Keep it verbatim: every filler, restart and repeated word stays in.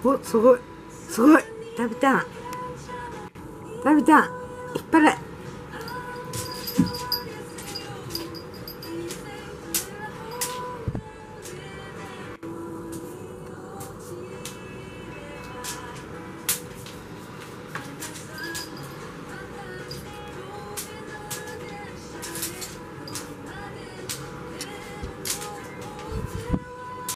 お、すごい。すごい。食べたん。食べたん。引っ張れ。